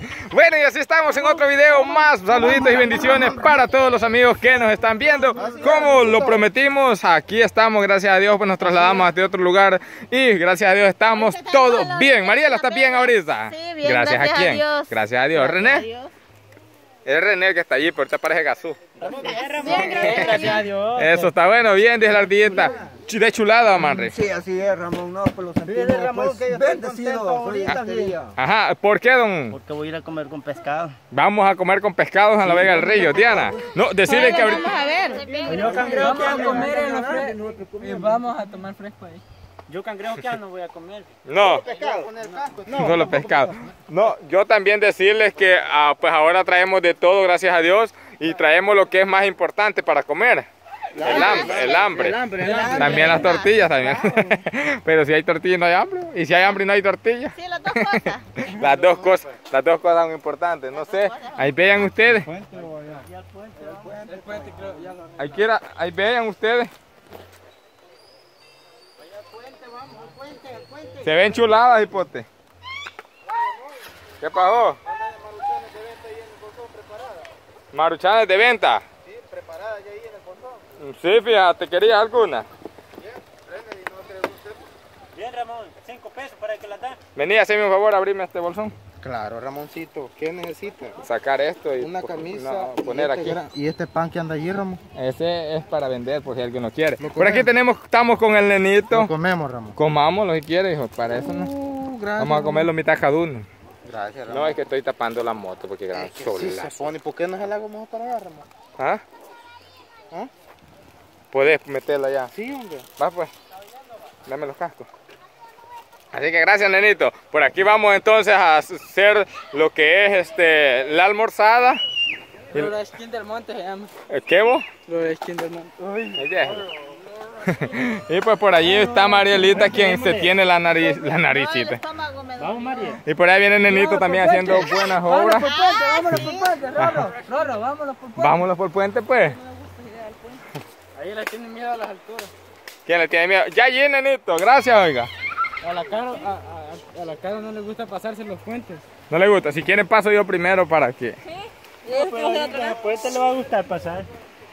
Bueno, y así estamos en otro video más. Saluditos y bendiciones para todos los amigos que nos están viendo. Como lo prometimos, aquí estamos, gracias a Dios, pues nos trasladamos hasta otro lugar. Y gracias a Dios estamos todos bien. Mariela, ¿estás bien ahorita? Sí, bien, gracias a quién? Dios. Gracias a Dios. ¿René? Es René el que está allí, pero ahorita parece Gazú. Bien, gracias a Dios. Eso está bueno, bien, dice la ardillita. De chulada, Manri. Sí, así es, Ramón, no, pues lo sentimos pues, bendecido. Ajá, ¿por qué, don? Porque voy a ir a comer con pescado. Vamos a comer con pescados en la Vega del Río, Diana. No, decirle que ahorita... Vamos a ver. Yo cangrejo que ando a comer en la y vamos a tomar fresco ahí. Yo cangrejo que ando voy a comer. No, no los pescados. No, yo también decirles que pues ahora traemos de todo, gracias a Dios, y traemos lo que es más importante para comer. El hambre. También las tortillas también. Pero si hay tortillas no hay hambre. Y si hay hambre no hay tortillas. Sí, las dos cosas. Las dos cosas son importantes. No sé, ahí vean ustedes. Ahí vean ustedes. Se ven chuladas, hipote. ¿Qué pasó? Maruchanes de venta. Sí, preparadas ya ahí en el portón. Sí, fíjate, ¿querías alguna? Bien, Ramón, 5 pesos para que la da. Vení, hazme un favor, abrirme este bolsón. Claro, Ramoncito, ¿qué necesita? Sacar esto y una camisa poner aquí. ¿Y este pan que anda allí, Ramón? Ese es para vender, por si alguien lo quiere. Por aquí estamos con el nenito. Lo comemos, Ramón. Comámoslo si quiere, hijo, para eso no. Gracias, vamos a comerlo mitad cada uno. Gracias, Ramón. No, es que estoy tapando la moto porque gran sol. Sí se pone. ¿Por qué no se la hago mejor para allá, Ramón? ¿Ah? ¿Ah? Puedes meterla ya. Sí, hombre. Va pues. Dame los cascos. Así que gracias, nenito. Por aquí vamos entonces a hacer lo que es la almorzada. Lo de Esquín del Monte se llama. ¿Qué vos? Lo de Esquín del Monte. Y pues por allí está Marielita quien se tiene la naricita. Vamos, María. Y por ahí viene el nenito también haciendo buenas obras. Vámonos por puente, Rorro, vámonos por puente. Vámonos por puente pues. Ahí le tienen miedo a las alturas. ¿Quién le tiene miedo? Ya allí, nenito, gracias, oiga. A la cara no le gusta pasarse los puentes. No le gusta, si quieren paso yo primero para que... El puente le va a gustar pasar.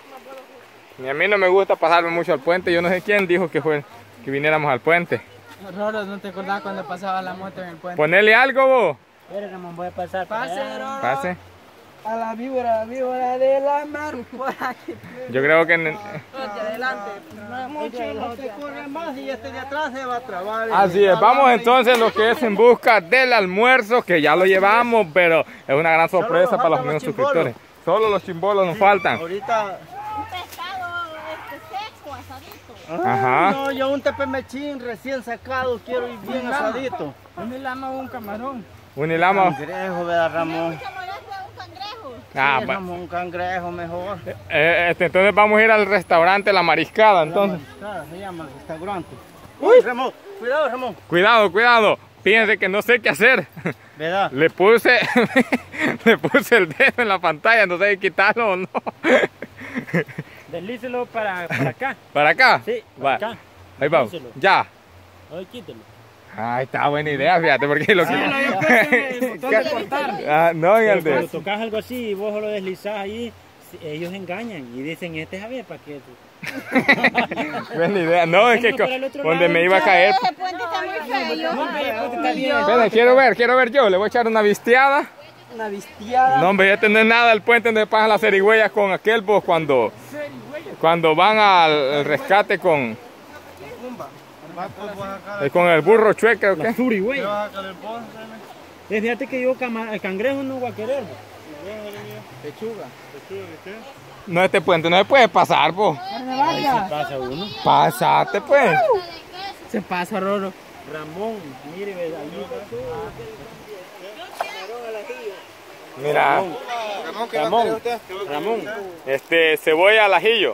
Ni a mí no me gusta pasarme mucho al puente, yo no sé quién dijo que viniéramos al puente. Rorro, ¿no te acordás cuando pasaba la moto en el puente? Ponele algo vos. Espera, Ramón, voy a pasar. Pase, Rorro. Pase. A la víbora de la mar. Por aquí. Yo creo que... Adelante. No te corre más y este de atrás se va a trabar. Así es, vamos entonces lo que es en busca del almuerzo, que ya lo llevamos, pero es una gran sorpresa para los amigos suscriptores. Solo los chimbolos nos faltan. Ahorita... Un pescado seco, asadito. Ajá. No, yo un tepemechín recién sacado, quiero ir bien asadito. Un lama o un camarón. Un hilamo. Cangrejo, ¿verdad, Ramón? Un cangrejo. Ah, Sí, bueno. Ramón, un cangrejo mejor. Entonces vamos a ir al restaurante La Mariscada, entonces. Se llama el restaurante. Uy, Ramón, cuidado, Ramón. Cuidado, cuidado. Fíjense que no sé qué hacer. ¿Verdad? Le puse el dedo en la pantalla, no sé si quitarlo o no. Deslícelo para acá. ¿Para acá? Sí, Va. para acá. Ahí vamos. Deslícelo. Ya. Ay, quítelo. Ay, está buena idea, fíjate, porque lo no, en el Cuando de... tocas algo así y vos lo deslizás ahí, ellos engañan y dicen, este es Javier, ¿para qué? Buena idea. No, es que donde me iba a caer... Ese puente está muy feo. Espera, quiero ver yo. Le voy a echar una vistiada. Una vistiada. No, hombre, ya no es nada el puente donde pasan las cerigüeyas con aquel, pues, cuando van al rescate con el burro chueca, ¿o qué? Surigüey. Fíjate que yo el cangrejo no voy a querer. Pechuga. No, este puente no se puede pasar, pues. Ahí sí pasa uno. Pásate, pues. Se pasa, Rorro. Ramón, mire, ahí. Mira, Ramón. cebolla al ajillo.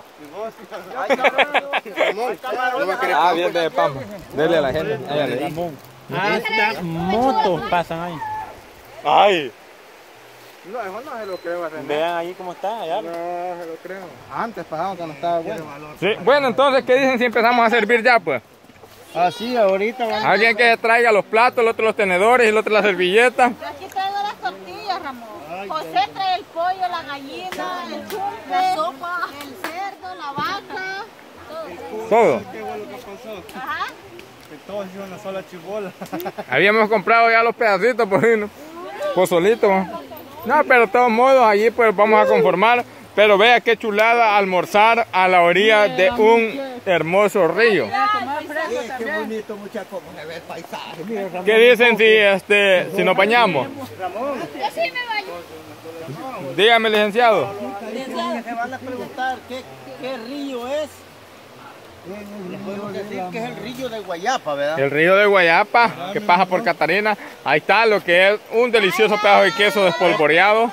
Ah, bien de pampa. Dele a la gente. Ramón. Hasta motos pasan ahí. Ay. No, eso no se lo creo a René. Vean ahí cómo está, allá. No, se lo creo. Antes pasamos cuando estaba bueno. Sí. Bueno, entonces, ¿qué dicen si empezamos a servir ya, pues? Ah, sí, ahorita vamos. Alguien que traiga los platos, el otro los tenedores y el otro las servilletas. Yo aquí traigo las tortillas. Ramón. José trae el pollo, la gallina, el chumpe, la sopa, el cerdo, la vaca. Todo. ¿Qué fue lo que pasó? Ajá. Que todos iban a sola chibola. Habíamos comprado ya los pedacitos por ahí, ¿no? Pozolito. No, pero de todos modos, allí pues vamos a conformar. Pero vea qué chulada almorzar a la orilla de un hermoso río. Qué bonito, muchachos, como se ve el paisaje. Mira, Ramón. ¿Qué dicen si nos bañamos? Ramón, Yo sí me baño. Dígame, licenciado. se van a preguntar qué río es. Les podemos decir que es el río de Guayapa, ¿verdad? El río de Guayapa, que pasa por Catarina. Ahí está lo que es un delicioso pedazo de queso despolvoreado.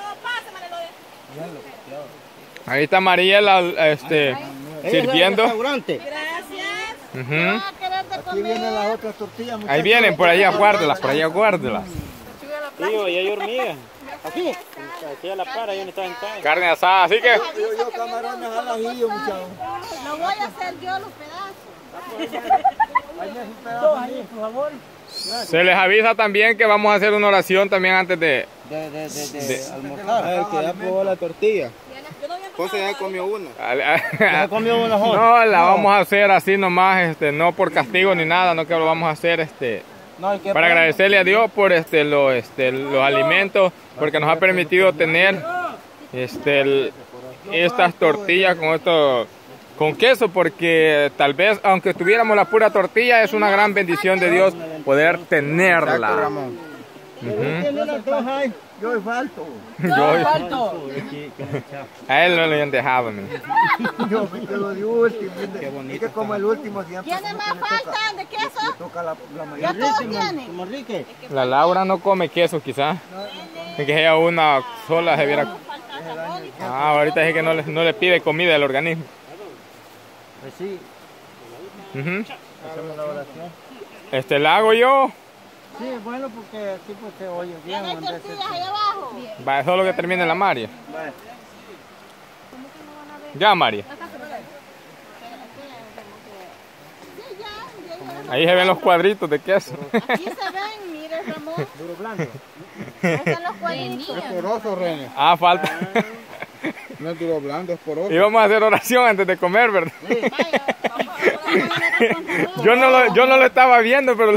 Ahí está Mariela sirviendo. Restaurante. Gracias. Ujú. Aquí vienen las otras tortillas, muchachos. Ahí vienen, por allá guárdelas, por allá guárdelas. Tío, y hay hormigas. Aquí. Aquí a la par, ahí donde está sentado. Carne asada, así que Yo camarones al ajillo, muchachos. Lo voy a hacer yo los pedazos. Dos ahí, por favor. se les avisa también que vamos a hacer una oración también antes de... De almorzar. El que ya probó la tortilla. José ya comió una. Ya comió una, José. No, la vamos a hacer así nomás, no por castigo ni nada, no que lo vamos a hacer No, el que para agradecerle a Dios por los alimentos, porque nos ha permitido tener estas tortillas con queso, porque tal vez aunque tuviéramos la pura tortilla es una gran bendición de Dios poder tenerla. Yo falto. A él no le han dejado. Yo me quedo de último. Qué bonito. Es que como el último siempre. ¿Tiene más falta de queso? Toca la Ya todos tienen. Como Enrique. La Laura no come queso quizás. Es que ella una sola se viera. Ahorita es que no le pide comida al organismo. Pues sí. Hacemos la oración. La hago yo. Sí, bueno, porque así pues se oye bien. ¿Tiene tortillas ahí abajo? Va, solo que termine la María. Ya, María. Ahí se ven los cuadritos de queso. Aquí se ven, mire Ramón. Duro blanco. Ahí están los cuadritos. Es poroso, René. Ah, falta. No es duro blanco, es poroso. Y vamos a hacer oración antes de comer, ¿verdad? Vaya, Yo no lo estaba viendo, pero...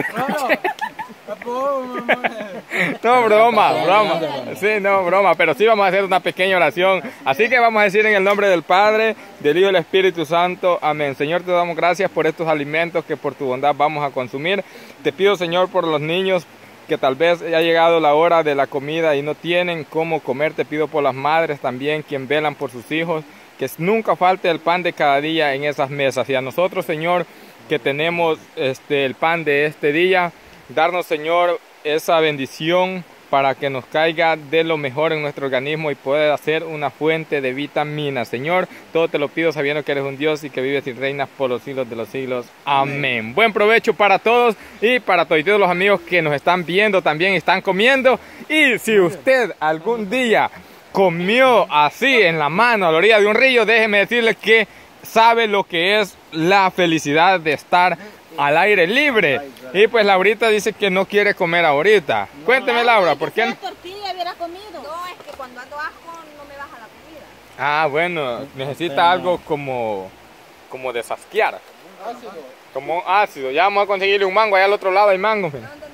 No, broma. Sí, no, broma, pero sí vamos a hacer una pequeña oración. Así que vamos a decir en el nombre del Padre, del Hijo y del Espíritu Santo. Amén. Señor, te damos gracias por estos alimentos que por tu bondad vamos a consumir. Te pido, Señor, por los niños que tal vez ha llegado la hora de la comida y no tienen cómo comer. Te pido por las madres también, quien velan por sus hijos, que nunca falte el pan de cada día en esas mesas. Y a nosotros, Señor, que tenemos el pan de este día, darnos, Señor, esa bendición para que nos caiga de lo mejor en nuestro organismo y pueda ser una fuente de vitaminas. Señor, todo te lo pido sabiendo que eres un Dios y que vives y reinas por los siglos de los siglos. Amén. Buen provecho para todos y para todos los amigos que nos están viendo también están comiendo. Y si usted algún día comió así en la mano a la orilla de un río, déjeme decirle que sabe lo que es la felicidad de estar al aire libre. Y pues Laurita dice que no quiere comer ahorita. Cuénteme, Laura, ¿por qué no? tortilla hubiera comido. No, es que cuando ando asco no me baja la comida. Ah, bueno, necesita algo como de sasquear. Como ácido. Ya vamos a conseguirle un mango, allá al otro lado hay mango.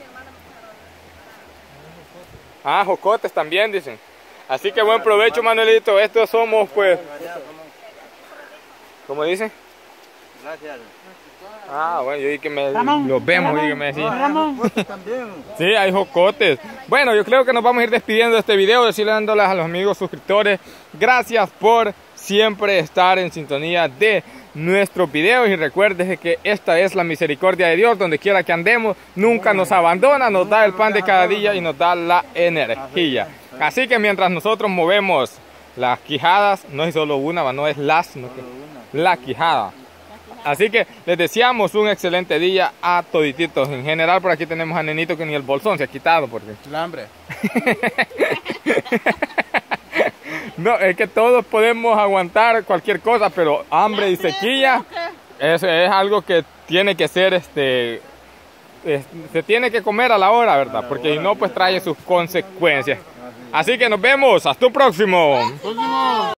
Ah, jocotes también dicen. Así que buen provecho, Manuelito. Estos somos, pues, ¿cómo dicen? Gracias. Ah, bueno, yo dije que los vemos, y que me decía. También. Sí, hay jocotes. Bueno, yo creo que nos vamos a ir despidiendo de este video, decirle dándoles a los amigos suscriptores, gracias por siempre estar en sintonía de nuestros videos y recuerden que esta es la misericordia de Dios, donde quiera que andemos, nunca nos abandona, nos da el pan de cada día y nos da la energía. Así que mientras nosotros movemos las quijadas, no es solo una, no es sino que la quijada. Así que les deseamos un excelente día a todititos. En general por aquí tenemos a Nenito que ni el bolsón se ha quitado porque... El hambre. No, es que todos podemos aguantar cualquier cosa, pero hambre y sequía es algo que tiene que ser, se tiene que comer a la hora, ¿verdad? Porque si no, pues trae sus consecuencias. Así que nos vemos, hasta el próximo.